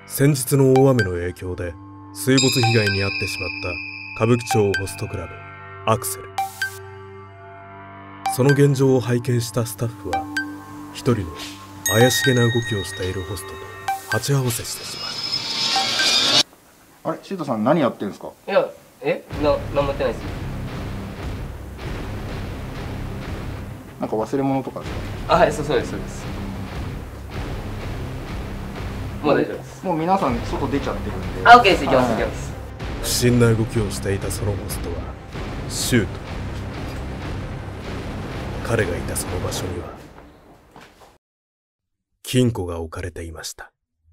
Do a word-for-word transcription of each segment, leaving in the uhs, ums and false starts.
先日の大雨の影響で水没被害に遭ってしまった歌舞伎町ホストクラブアクセル。その現状を拝見したスタッフは一人の怪しげな動きをしているホストと鉢合わせしてしまう。 あれ、シュートさん何やってるんですか？ いや、え、な、何もやってないですよ。 なんか忘れ物とかですか？ あ、はい、そうそうです、そうです。もう大丈夫です。 もう皆さん外出ちゃってるんで。 あ、オッケーです、行きます、行きます。 不審な動きをしていたそのホストはシュート。彼がいたその場所には金庫が置かれていました。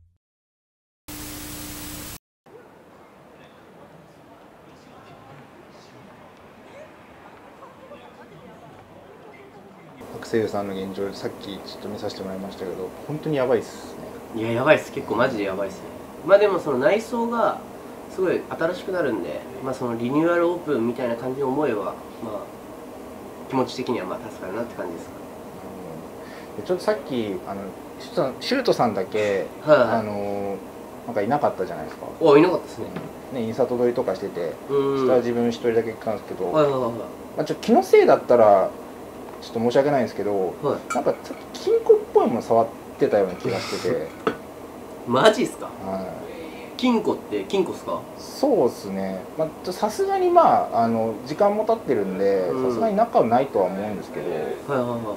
アクセルさんの現状、さっきちょっと見させてもらいましたけど、本当にやばいっすね。 いや、やばいっす、結構マジでやばいっすね。まあでもその内装がすごい新しくなるんで、まあそのリニューアルオープンみたいな感じに思えば、まあ気持ち的にはまあ助かるなって感じですかね。 ちょっとさっきあのシュートさんシュートさんだけ、 はいはい、 あのなんかいなかったじゃないですか。 お、いなかったですね。 ね、インサート撮りとかしてて、下は自分一人だけ来たんですけど、 はいはいはいはい、 まあ、ちょっと気のせいだったらちょっと申し訳ないんですけど、 はい、 なんかちょっと金庫っぽいもの触ってたような気がしてて。 マジっすか？ はい、 金庫って金庫っすか？ そうですね。まあさすがにまああの時間も経ってるんで、さすがに中はないとは思うんですけど、はいはいはい、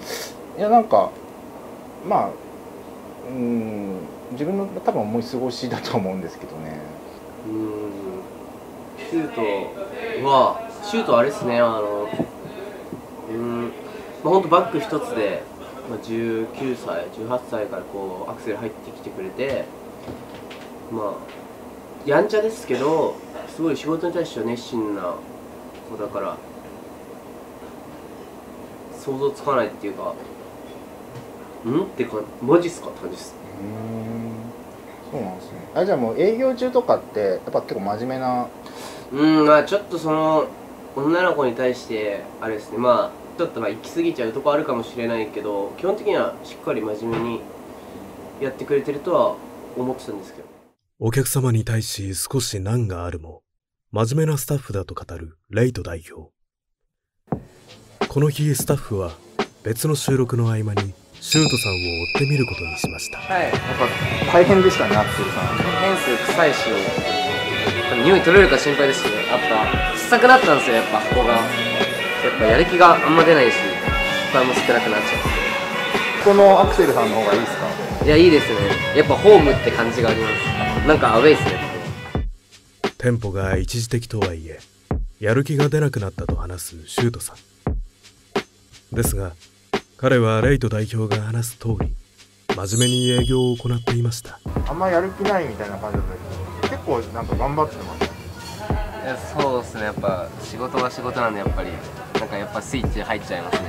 いやなんかまあうん自分の多分思い過ごしだと思うんですけどね。 うん、シュートはシュートあれですね、あのうんまあ本当バック一つで、まあ、じゅうきゅうさいじゅうはっさいからこうアクセル入ってきてくれて、まあやんちゃですけどすごい仕事に対しては熱心な子だから想像つかないっていうか、んってかマジっすかって感じです。 うーん、そうなんですね。あ、じゃあもう営業中とかってやっぱ結構真面目な。 うんまあちょっとその女の子に対してあれですね、まあちょっとまあ行き過ぎちゃうとこあるかもしれないけど、基本的にはしっかり真面目にやってくれてるとは思ってたんですけど。 お客様に対し少し難があるも真面目なスタッフだと語るレイト代表。この日スタッフは別の収録の合間にシュートさんを追ってみることにしました。 はい、やっぱ大変でしたね、アクセルさん。 変数臭いし、匂い取れるか心配ですしね。やっぱ臭くなったんですよ、やっぱここが。やっぱやる気があんま出ないし、負担も少なくなっちゃう。 このアクセルさんの方がいいですか？ いや、いいですね。やっぱホームって感じがあります。なんかアウェイっすね。 テンポが一時的とはいえやる気が出なくなったと話すシュートさんですが、彼はレイト代表が話す通り真面目に営業を行っていました。 あんまやる気ないみたいな感じだったけど、結構なんか頑張ってます。 いや、そうですね。やっぱ仕事は仕事なんで、やっぱりなんかやっぱスイッチ入っちゃいますね。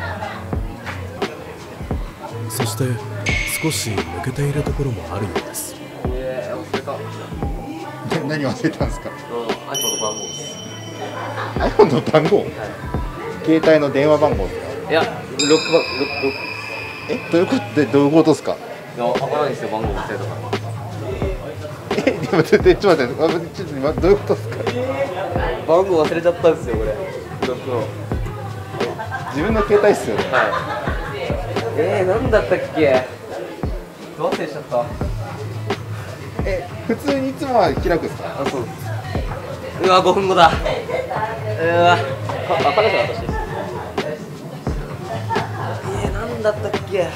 そして少し抜けているところもあるようです。 えー、忘れた。 何忘れたんですか？ iPhone の番号です。 iPhone の番号、はい、携帯の電話番号ですか？ いや、ロックバロックえ、どういうことでどういうことですか？ いや、わからないですよ、番号忘れたから。 え、でもちょっと待って、ちょっと今どういうことですか？ 番号忘れちゃったんですよ、これ。ロックの。 自分の携帯っすよね。 はい。えー、なんだったっけ？どう忘れちゃった。 え、普通にいつもは開くですか？ あ、そうです。うわ、ごふんごだ。うわ、あ、彼女は私です。えー、なんだったっけ？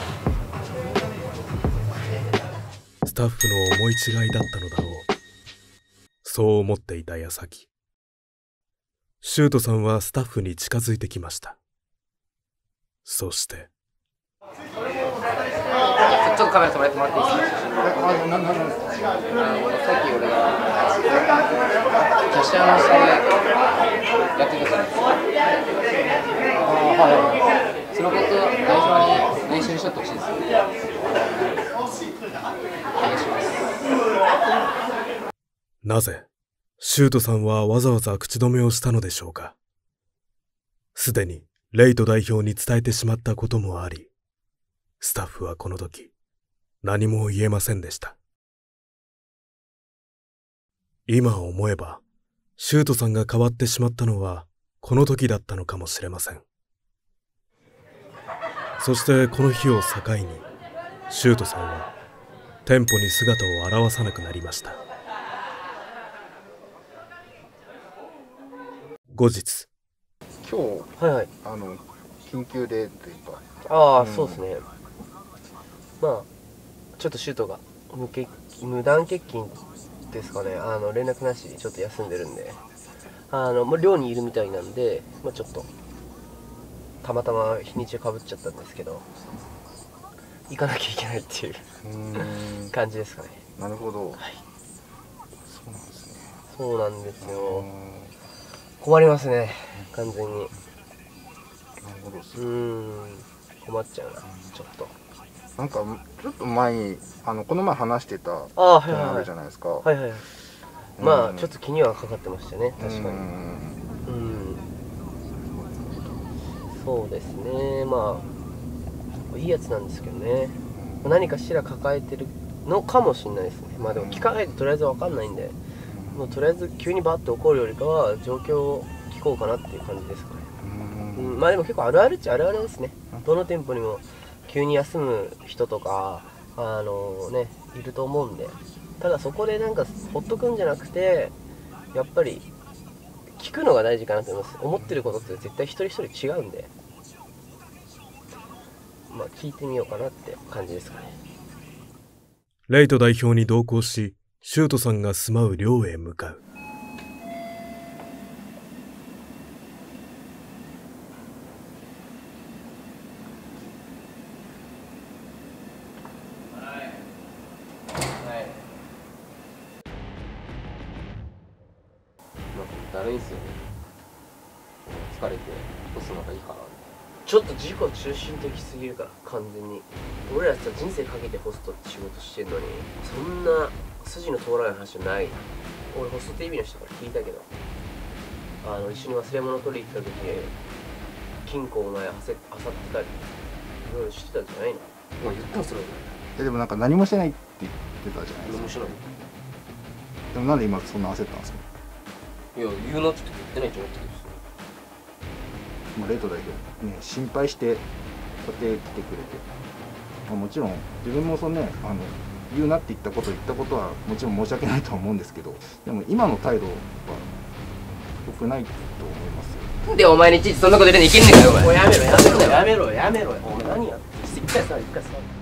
スタッフの思い違いだったのだろう。そう思っていた矢先、シュートさんはスタッフに近づいてきました。そしてちょっとカメラ止めてもらっていいですか？あの、なんなんですか？あの、さっき俺がキャッシャーの下でやってたじゃないですか。ああ、はい。そのこと代表に練習にしとってほしいです。お願いします。 なぜシュートさんはわざわざ口止めをしたのでしょうか。すでにレイト代表に伝えてしまったこともあり、スタッフはこの時何も言えませんでした。 今思えばシュートさんが変わってしまったのはこの時だったのかもしれません。そしてこの日を境にシュートさんは店舗に姿を現さなくなりました。後日、 今日はいはい。 あの緊急でというか、 ああ、 うんそうですね。まあちょっとシュートが無欠無断欠勤ですかね。あの連絡なしでちょっと休んでるんで、あのもう寮にいるみたいなんで、まあ、ちょっとたまたま日にちかぶっちゃったんですけど、行かなきゃいけないっていううーん感じですかね。 なるほど。 はい。 そうなんですね。 そうなんですうよ。 ん困りますね、完全に。 なるほどですうーん、困っちゃうな、ちょっと。 なんかちょっと前にあのこの前話してたああ、はい点あはいはい。 るじゃないですか。 はいはいはい。 うんまあちょっと気にはかかってましたね、確かに。 うんうん、そうですね。まあいいやつなんですけどね。何かしら抱えてるのかもしれないですね。まあでも聞かないととりあえず分かんないんで、もうとりあえず急にバッと起こるよりかは状況を聞こうかなっていう感じですかね。 うんうん、まあでも結構あるあるっちゃあるあるですね。どの店舗にも急に休む人とかあのねいると思うんで、ただそこでなんかほっとくんじゃなくて、やっぱり聞くのが大事かなと思います。思ってることって絶対一人一人違うんで、まあ聞いてみようかなって感じですかね。 レイト代表に同行し、シュートさんが住まう寮へ向かう。 だるいんすよね。疲れて干すのがいいかな。ちょっと自己中心的すぎるから、完全に。俺らさ、人生かけてホストって仕事してんのに、そんな筋の通らない話はない。俺ホスト ティーブイ の人から聞いたけど、あの一緒に忘れ物取り行った時金庫お前あせあさってたりいろいろしてたんじゃないの。 まあ言ったらそれはえでもなんか何もしてないって言ってたじゃないですか。 面白い。 でもなんで今そんな焦ったんですか。 いや言うなって言ってないと思ったけどさ。 まあ、レイト代表ね心配してこうやって来てくれて、まあ、もちろん自分もそのねあの言うなって言ったこと言ったことはもちろん申し訳ないとは思うんですけど、でも今の態度は良くないと思いますよ。 なんでお前にいちいちそんなこと言うのいけんねんかよお前。 もうやめろやめろやめろやめろやめろ。お前何やって一回さ一回さ